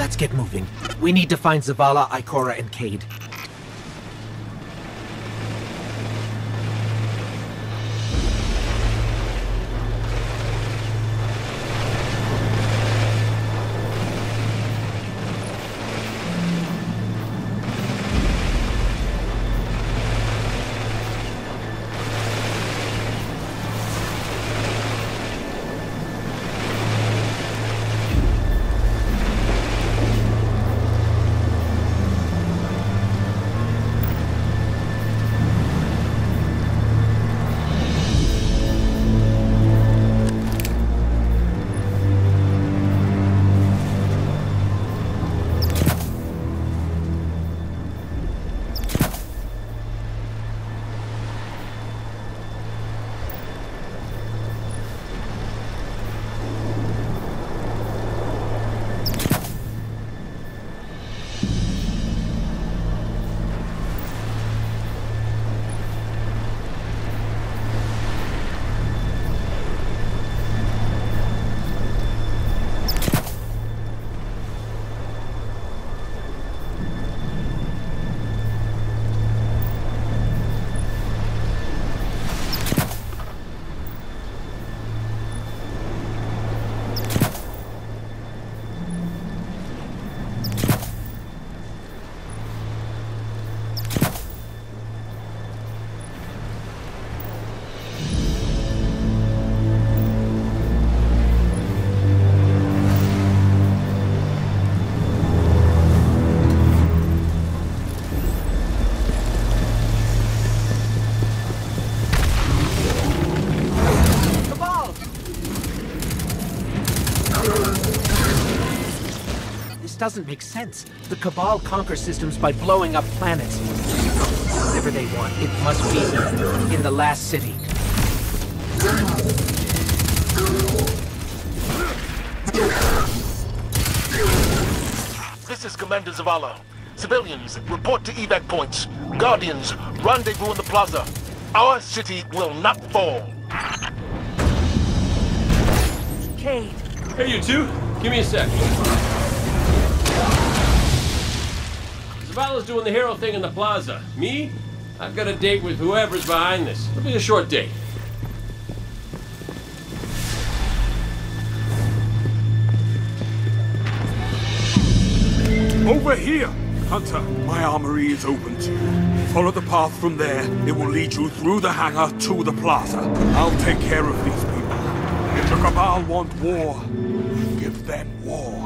Let's get moving. We need to find Zavala, Ikora, and Cade. Doesn't make sense. The Cabal conquer systems by blowing up planets. Whatever they want, it must be in the last city. This is Commander Zavala. Civilians, report to evac points. Guardians, rendezvous in the plaza. Our city will not fall. Cade! Hey, you two. Give me a sec. Zavala's doing the hero thing in the plaza. Me? I've got a date with whoever's behind this. It'll be a short date. Over here! Hunter, my armory is open to you. Follow the path from there. It will lead you through the hangar to the plaza. I'll take care of these people. If the Cabal want war, give them war.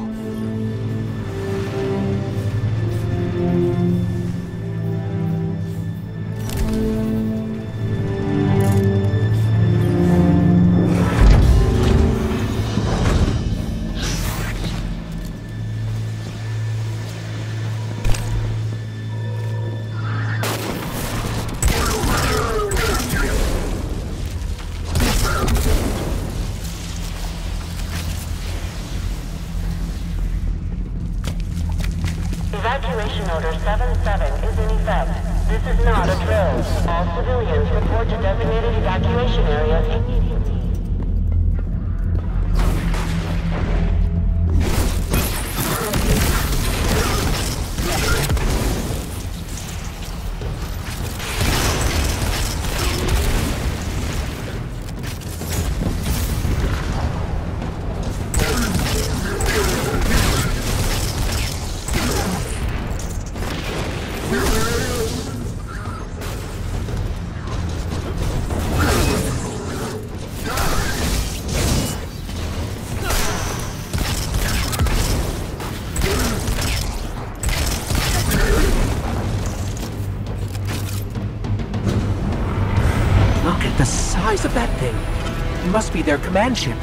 Evacuation Order 77 is in effect. This is not a drill. All civilians report to designated evacuation areas immediately. Look at the size of that thing. It must be their command ship.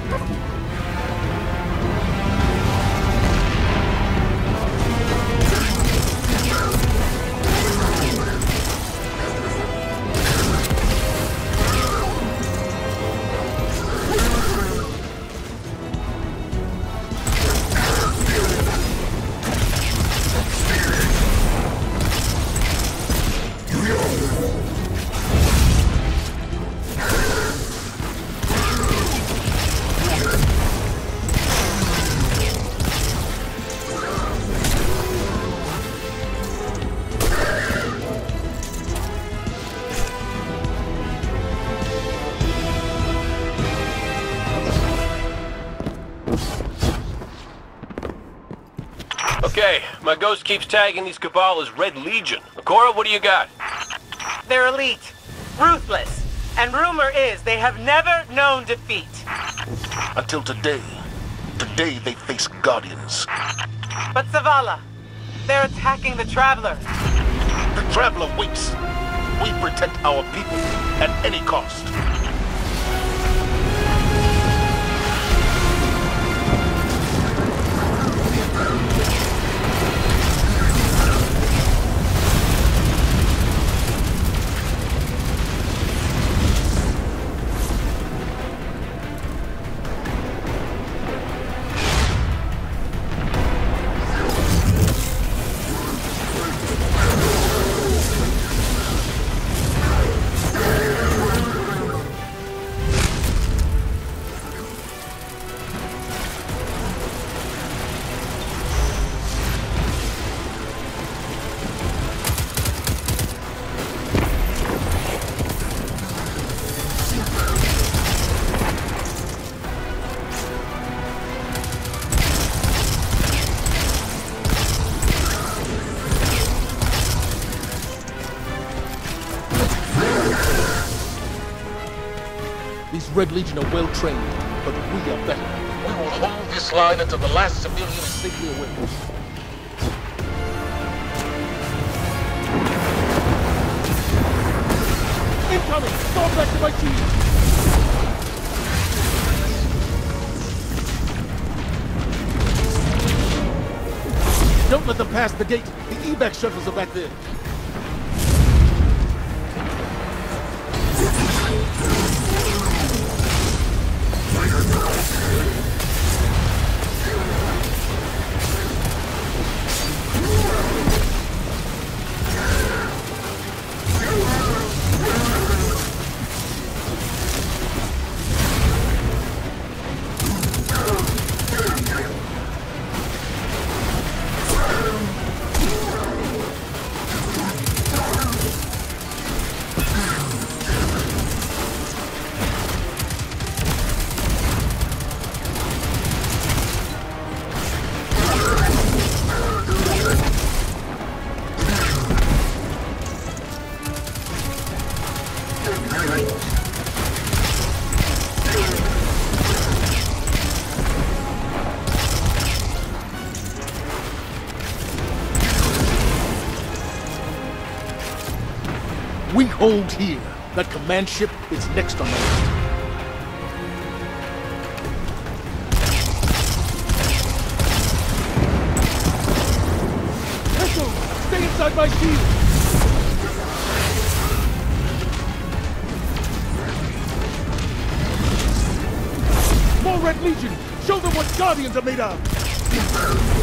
Okay, my ghost keeps tagging these Cabal as Red Legion. Ikora, what do you got? They're elite, ruthless, and rumor is they have never known defeat. Until today. Today they face Guardians. But Zavala, they're attacking the Traveler. The Traveler waits. We protect our people at any cost. These Red Legion are well trained, but we are better. We will hold this line until the last civilian is Safely away. Incoming! Fall back to my shield! Don't let them pass the gate. The evac shuttles are back there. We hold here. That command ship is next on the list. Echo, stay inside my shield! More Red Legion! Show them what Guardians are made of!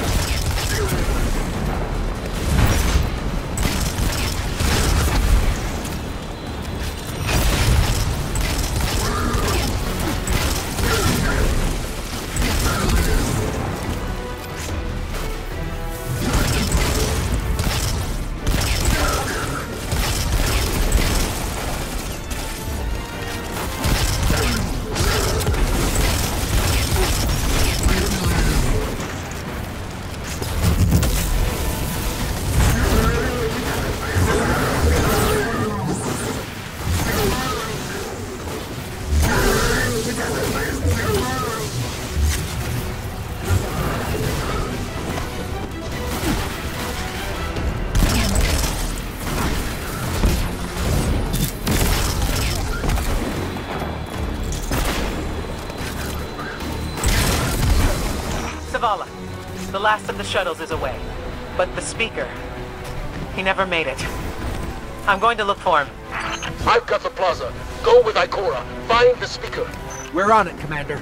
Zavala, the last of the shuttles is away. But the Speaker, he never made it. I'm going to look for him. I've got the plaza. Go with Ikora. Find the Speaker. We're on it, Commander.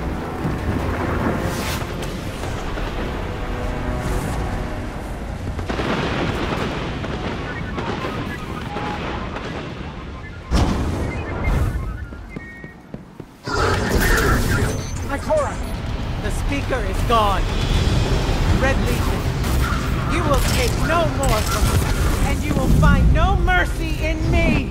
Ikora! The Speaker is gone. Red Legion, you will take no more from me, and you will find no mercy in me!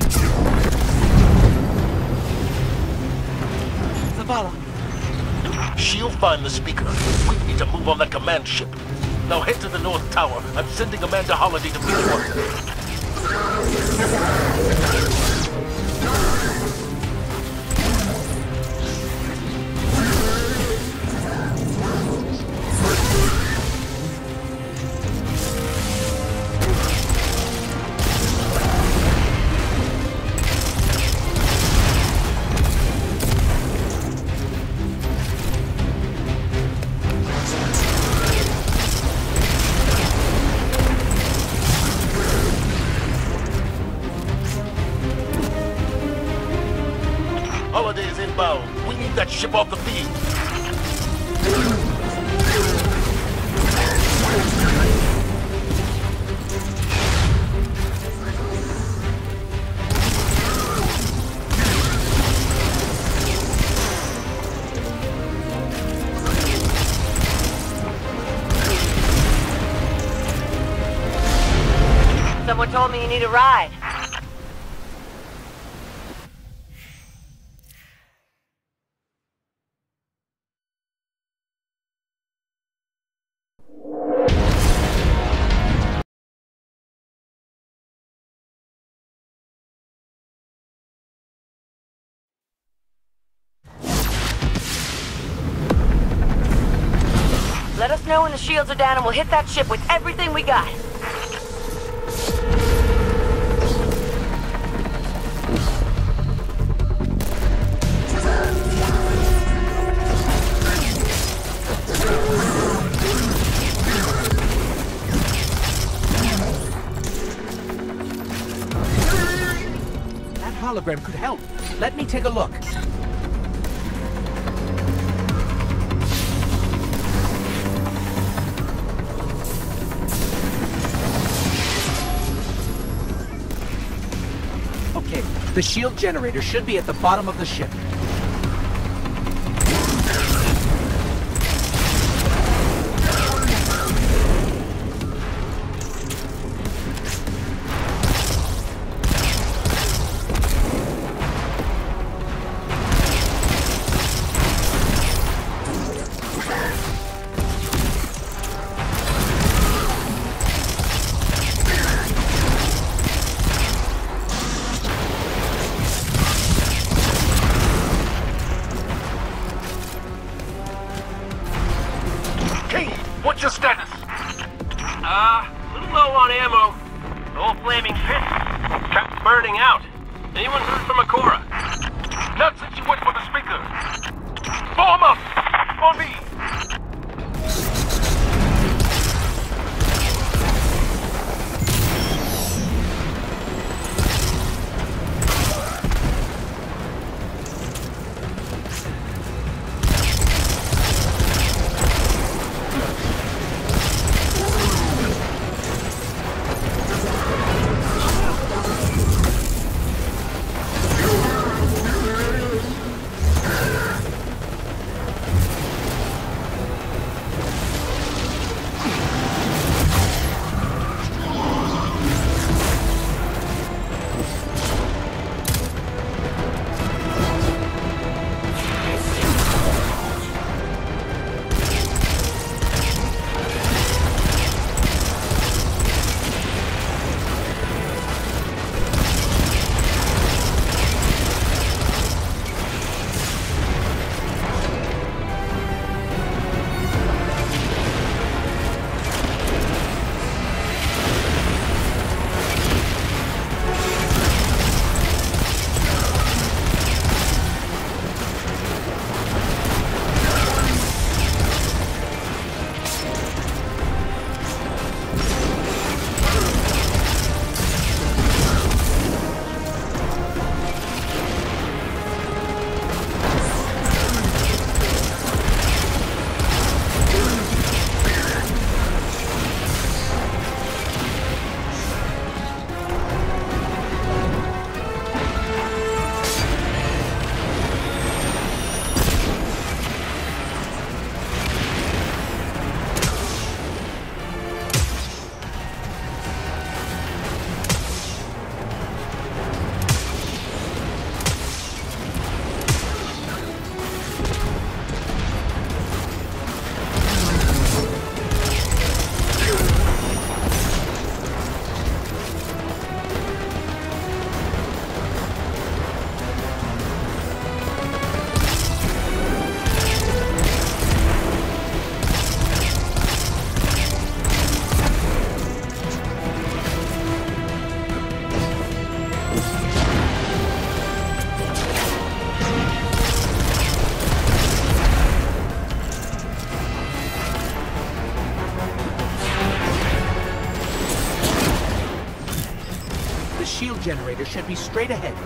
Zavala. She'll find the Speaker. We need to move on that command ship. Now head to the North Tower. I'm sending Amanda Holliday to meet you. Holiday is inbound. We need that ship off the field. Someone told me you need a ride. Let us know when the shields are down and we'll hit that ship with everything we got. That hologram could help. Let me take a look. Okay, the shield generator should be at the bottom of the ship. What's your status? A little low on ammo. The whole flaming pit kept burning out. Anyone heard from Ikora? Not since you went for the speaker. Form up! On me! shield generator should be straight ahead.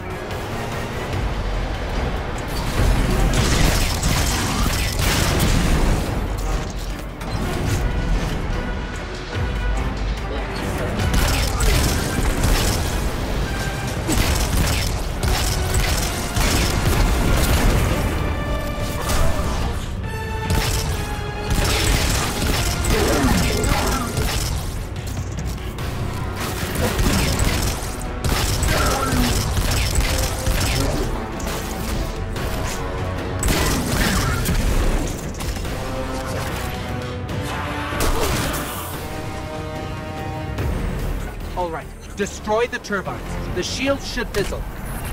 All right, destroy the turbines. The shield should fizzle.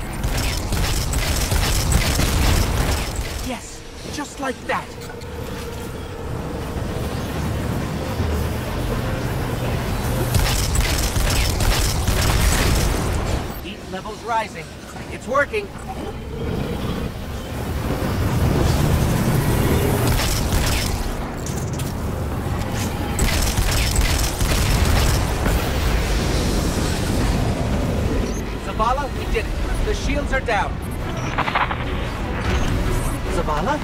Yes, just like that. Heat levels rising. It's working. Zavala, we did it. The shields are down. Zavala?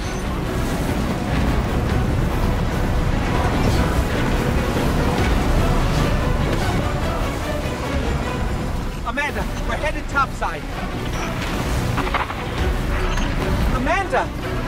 Amanda, we're headed topside. Amanda!